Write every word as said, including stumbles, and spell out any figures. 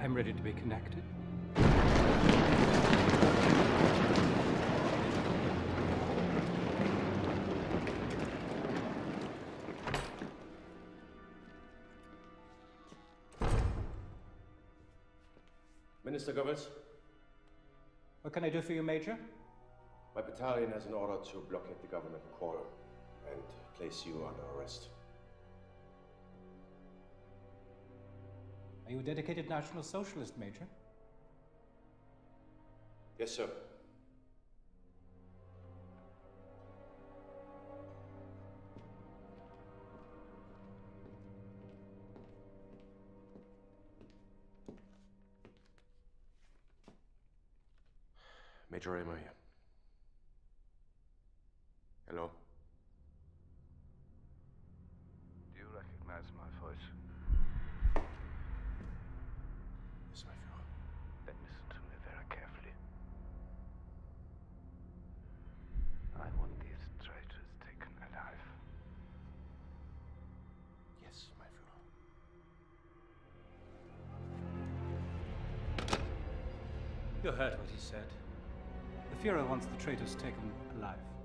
I'm ready to be connected. Minister Goebbels? What can I do for you, Major? My battalion has an order to blockade the government call and place you under arrest. Are you a dedicated National Socialist, Major? Yes, sir. Major Remer here. Hello. Do you recognize my voice? Yes, my Führer. Then listen to me very carefully. I want these traitors taken alive. Yes, my Führer. You heard what he said. The Führer wants the traitors taken alive.